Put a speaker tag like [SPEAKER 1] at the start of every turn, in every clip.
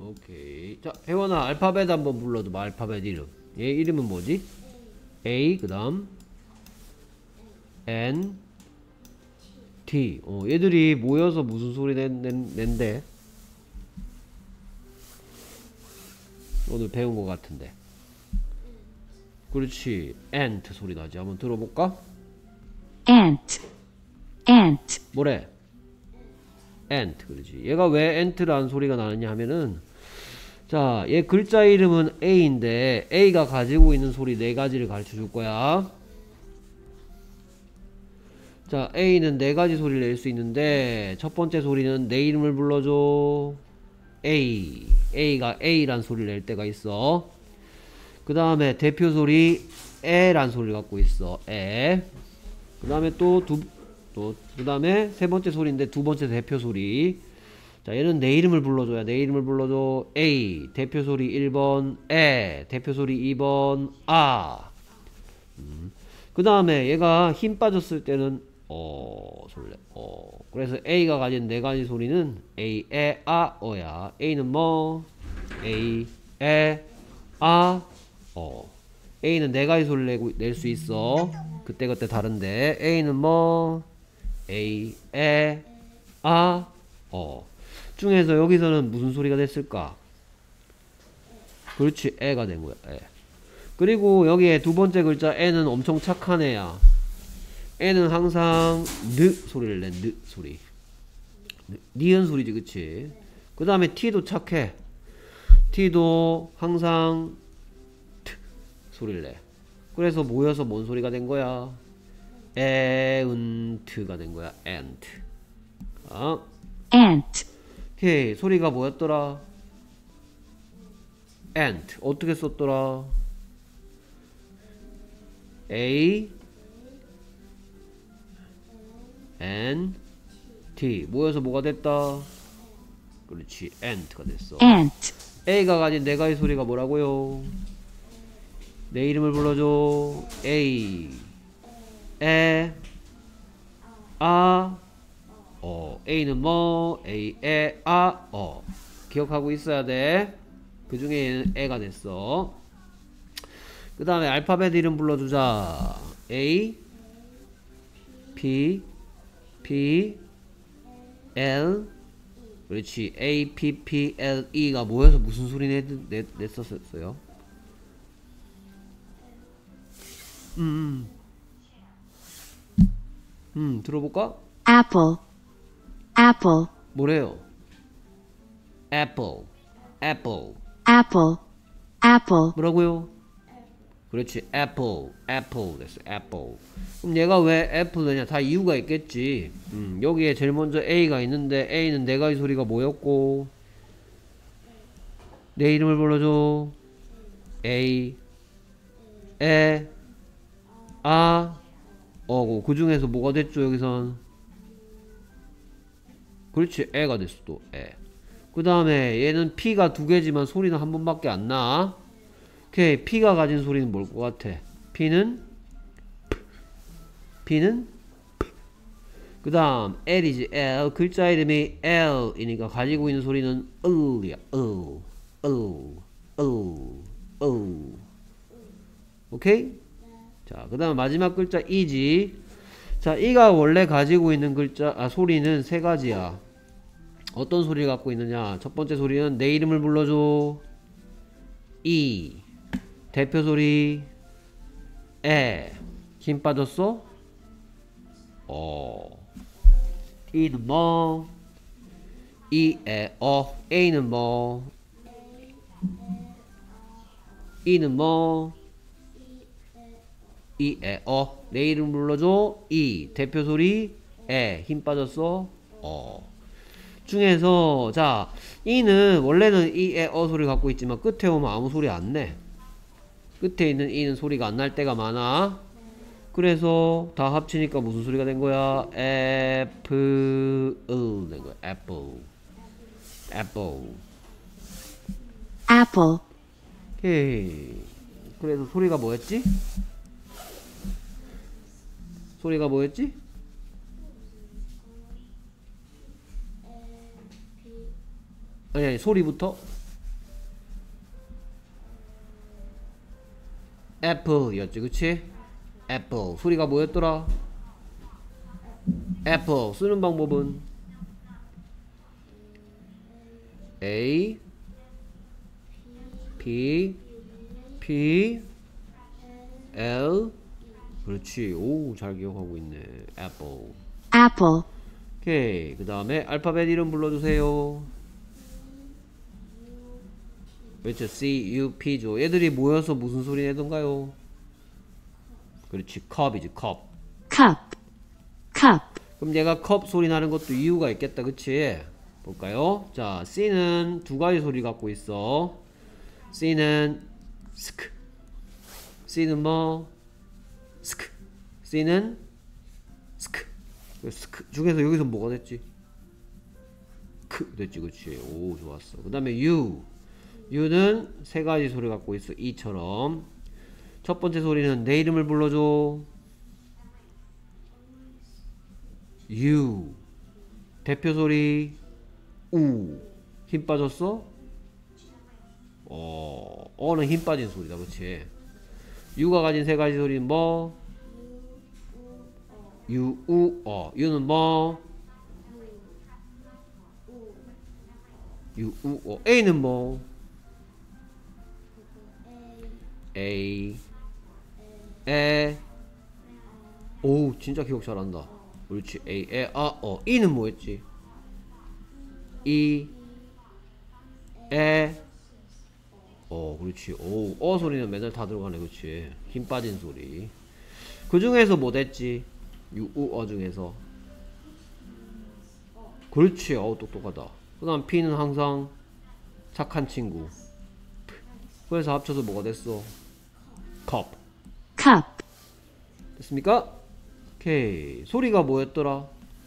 [SPEAKER 1] 오케이. 자, 혜원아, 알파벳 한번 불러줘 봐. 알파벳 이름. 얘 이름은 뭐지? A, 그 다음 N, T. 얘들이 모여서 무슨 소리 낸대? 오늘 배운 것 같은데. 그렇지. ant 소리 나지. 한번 들어볼까?
[SPEAKER 2] ant, ant,
[SPEAKER 1] 뭐래? ant. 그렇지. 얘가 왜 ant라는 소리가 나느냐 하면은, 자, 얘 글자 이름은 A인데 A가 가지고 있는 소리 네 가지를 가르쳐 줄 거야. 자, A는 네 가지 소리를 낼 수 있는데 첫 번째 소리는 내 이름을 불러줘. A. A가 A란 소리를 낼 때가 있어. 그 다음에 대표 소리 에란 소리를 갖고 있어. 에. 그 다음에 그 다음에 세 번째 소리인데 두 번째 대표 소리. 자, 얘는 내 이름을 불러줘야. 내 이름을 불러줘. A. 대표 소리 1번 에. 대표 소리 2번 아. 그 다음에 얘가 힘 빠졌을 때는 소리래. 그래서 A가 가진 네 가지 소리는 A, 에, 아, 어야. A는 뭐? A, 에, 아, A는 네 가지 소리를 낼 수 있어. 그때그때 다른데. A는 뭐? A, 에, 아, 중에서 여기서는 무슨 소리가 됐을까? 그렇지. 에가 된 거야. 에. 그리고 여기에 두 번째 글자 에는 엄청 착한 애야. 에는 항상 느 소리를 내. 느 소리. 니은 소리지. 그치? 그 다음에 T도 착해. T도 항상 트 소리를 내. 그래서 모여서 뭔 소리가 된 거야? 에운트가 된 거야. ant.
[SPEAKER 2] ant,
[SPEAKER 1] 오케이. 소리가 뭐였더라? ant. 어떻게 썼더라? A N T. 모여서 뭐가 됐다? 그렇지. ant가 됐어.
[SPEAKER 2] ant,
[SPEAKER 1] A가 가진 네 가지 소리가 뭐라고요? 내 이름을 불러줘. A, 에, 아, A는 뭐? A, 에, 아, 기억하고 있어야 돼. 그 중에 얘는 애가 됐어. 그 다음에 알파벳 이름 불러주자. A, P, P, L. 그렇지. A, P, P, L, E가 모여서 무슨 소리 냈었어요? 들어볼까?
[SPEAKER 2] apple, apple,
[SPEAKER 1] 뭐래요? Apple, Apple.
[SPEAKER 2] apple, apple,
[SPEAKER 1] 뭐라고요? 그렇지. Apple, Apple 됐어. Apple. 그럼 얘가 왜 Apple냐? 다 이유가 있겠지. 여기에 제일 먼저 A가 있는데 A는 네 가지 소리가 뭐였고, 내 이름을 불러줘. A, 에, 아, 그 중에서 뭐가 됐죠? 여기선 그렇지. 애가 됐어. 또 애. 그 다음에 얘는 P가 두 개지만 소리는 한 번밖에 안 나. 오케이. P가 가진 소리는 뭘 것 같아? P는 그 다음 L이지. L. 글자 이름이 L이니까 가지고 있는 소리는 L이야. 오케이? 자, 그 다음 마지막 글자 E지. 자, E가 원래 가지고 있는 소리는 세 가지야. 어떤 소리를 갖고 있느냐? 첫 번째 소리는 내 이름을 불러줘. E. 대표 소리 에. 힘 빠졌어? E는 뭐? E, 에, A는 뭐? E는 뭐? E, 에, 내 이름 불러줘. E. 대표 소리 에. 힘 빠졌어? 중에서 자, E는 원래는 E, 에, 소리 갖고 있지만 끝에 오면 아무 소리 안 내. 끝에 있는 E는 소리가 안 날 때가 많아. 그래서 다 합치니까 무슨 소리가 된 거야? 애플 된 거야. 애플.
[SPEAKER 2] apple,
[SPEAKER 1] 오케이. 그래서 소리가 뭐였지? 소리가 뭐였지? 아니 소리부터 애플이었지, 그치? 애플. 소리가 뭐였더라? 애플. 쓰는 방법은 A, P, P, L. 그렇지. 오, 잘 기억하고 있네. 애플.
[SPEAKER 2] apple,
[SPEAKER 1] 오케이. 그 다음에 알파벳 이름 불러주세요. 그렇죠. C, U, P죠. 얘들이 모여서 무슨 소리 내던가요? 그렇지. 컵이지, 컵.
[SPEAKER 2] cup, cup,
[SPEAKER 1] 그럼 얘가 컵 소리 나는 것도 이유가 있겠다, 그치? 볼까요? 자, C는 두 가지 소리 갖고 있어. C는 스크. C는 뭐? 스크. C는 스크. 스크 중에서 여기서 뭐가 됐지? 크 됐지, 그치? 오, 좋았어. 그 다음에 U. U는 세 가지 소리 갖고 있어. 이처럼. 첫 번째 소리는 내 이름을 불러줘. U. 대표 소리 우. 힘 빠졌어? 어는 힘 빠진 소리다, 그치? U가 가진 세 가지 소리는 뭐? 유, 우, U는 뭐? 유, 우, A는 뭐? A, 에. 오, 진짜 기억 잘한다. 그렇지. A, 에, E는 뭐였지? E, 에. 그렇지. 오, 소리는 맨날 다 들어가네, 그렇지. 힘 빠진 소리. 그 중에서 뭐 됐지? 유, 우, 중에서. 그렇지. 똑똑하다. 그 다음 P는 항상 착한 친구. 그래서 합쳐서 뭐가 됐어? 컵.
[SPEAKER 2] cup,
[SPEAKER 1] 됐습니까? 오케이. 소리가 뭐였더라?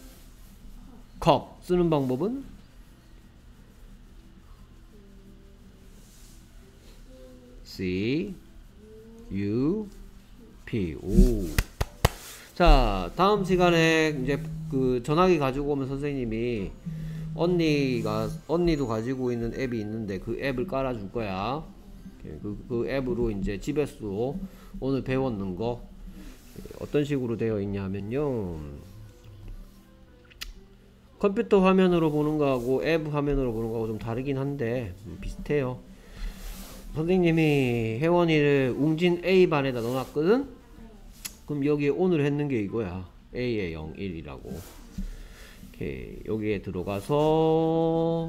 [SPEAKER 1] 컵. 쓰는 방법은? C, U, P. 오. 자, 다음 시간에 이제 그 전화기 가지고 오면 선생님이 언니도 가지고 있는 앱이 있는데 그 앱을 깔아줄 거야. 그 앱으로 이제 집에서 오늘 배웠는 거 어떤 식으로 되어 있냐면요. 컴퓨터 화면으로 보는 거하고 앱 화면으로 보는 거하고 좀 다르긴 한데 비슷해요. 선생님이 혜원이를 웅진 A반에다 넣어놨거든? 그럼 여기에 오늘 했는 게 이거야. A의 0, 1이라고. 오케이. 여기에 들어가서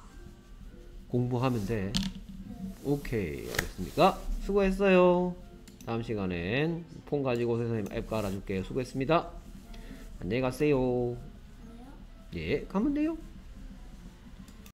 [SPEAKER 1] 공부하면 돼. 오케이. 알겠습니까? 수고했어요. 다음 시간엔 폰 가지고 선생님 앱 깔아줄게요. 수고했습니다. 안녕히 가세요. 예, 가면 돼요.